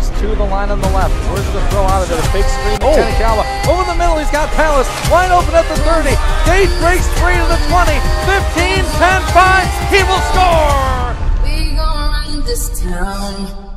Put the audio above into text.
Palace to the line on the left. Where's the throw out of it? A big screen to Tanikawa. Over the middle, he's got Palace. Wide open at the 30. Gage breaks 3 to the 20. 15, 10, 5. He will score! We gon' run this town.